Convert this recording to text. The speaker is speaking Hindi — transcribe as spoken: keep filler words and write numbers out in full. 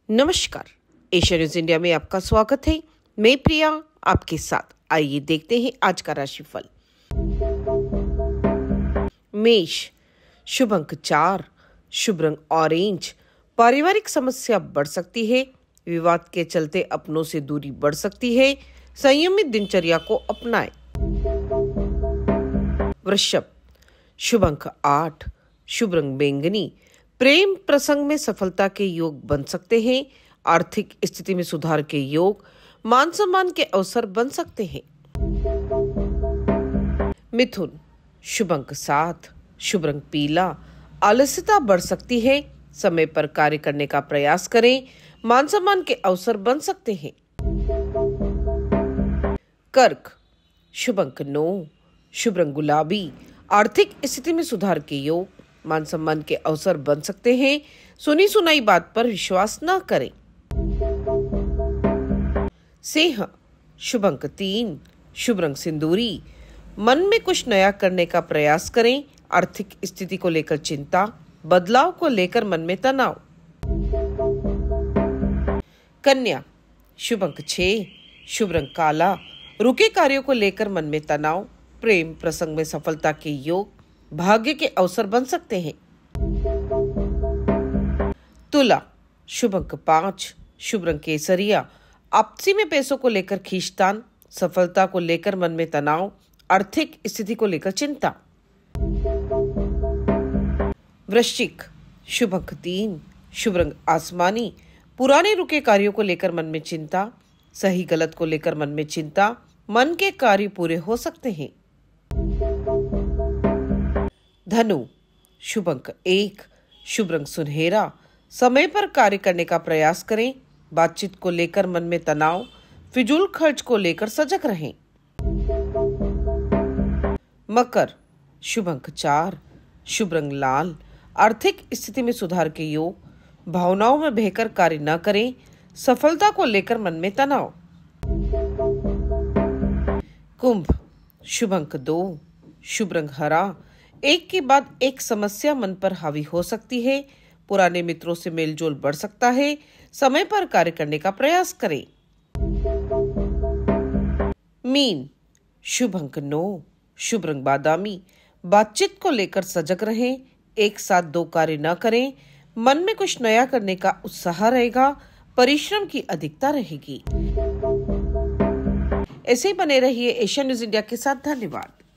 नमस्कार, एशिया न्यूज इंडिया में आपका स्वागत है। मैं प्रिया आपके साथ। आइए देखते हैं आज का राशिफल। मेष, शुभ अंक चार, शुभ रंग ऑरेंज। पारिवारिक समस्या बढ़ सकती है। विवाद के चलते अपनों से दूरी बढ़ सकती है। संयमित दिनचर्या को अपनाएं। वृषभ, शुभ अंक आठ, शुभ रंग बैंगनी। प्रेम प्रसंग में सफलता के योग बन सकते हैं। आर्थिक स्थिति में सुधार के योग, मान सम्मान के अवसर बन सकते हैं। मिथुन, शुभ अंक सात, शुभ रंग पीला। आलस्यता बढ़ सकती है। समय पर कार्य करने का प्रयास करें। मान सम्मान के अवसर बन सकते हैं। कर्क, शुभ अंक नौ, शुभ रंग गुलाबी। आर्थिक स्थिति में सुधार के योग, मान सम्मान के अवसर बन सकते हैं। सुनी सुनाई बात पर विश्वास न करें। सिंह, शुभ अंक तीन, शुभ रंग सिंदूरी। मन में कुछ नया करने का प्रयास करें। आर्थिक स्थिति को लेकर चिंता, बदलाव को लेकर मन में तनाव। कन्या, शुभ अंक छह, शुभ रंग काला। रुके कार्यों को लेकर मन में तनाव। प्रेम प्रसंग में सफलता के योग, भाग्य के अवसर बन सकते हैं। तुला, शुभ अंक पांच, शुभ रंग केसरिया। आपसी में पैसों को लेकर खींचतान, सफलता को लेकर मन में तनाव, आर्थिक स्थिति को लेकर चिंता। वृश्चिक, शुभ अंक तीन, शुभ रंग आसमानी। पुराने रुके कार्यों को लेकर मन में चिंता, सही गलत को लेकर मन में चिंता। मन के कार्य पूरे हो सकते हैं। धनु, शुभ अंक एक, शुभ रंग सुनहरा। समय पर कार्य करने का प्रयास करें। बातचीत को लेकर मन में तनाव, फिजूल खर्च को लेकर सजग रहें। मकर, शुभ अंक चार, शुभ रंग लाल। आर्थिक स्थिति में सुधार के योग, भावनाओं में बहकर कार्य न करें। सफलता को लेकर मन में तनाव। कुंभ, शुभ अंक दो, शुभ रंग हरा। एक के बाद एक समस्या मन पर हावी हो सकती है। पुराने मित्रों से मेलजोल बढ़ सकता है। समय पर कार्य करने का प्रयास करें। मीन, शुभ अंक नौ, शुभ रंग बादामी। बातचीत को लेकर सजग रहें। एक साथ दो कार्य न करें। मन में कुछ नया करने का उत्साह रहेगा। परिश्रम की अधिकता रहेगी। ऐसे ही बने रहिए एशिया न्यूज इंडिया के साथ। धन्यवाद।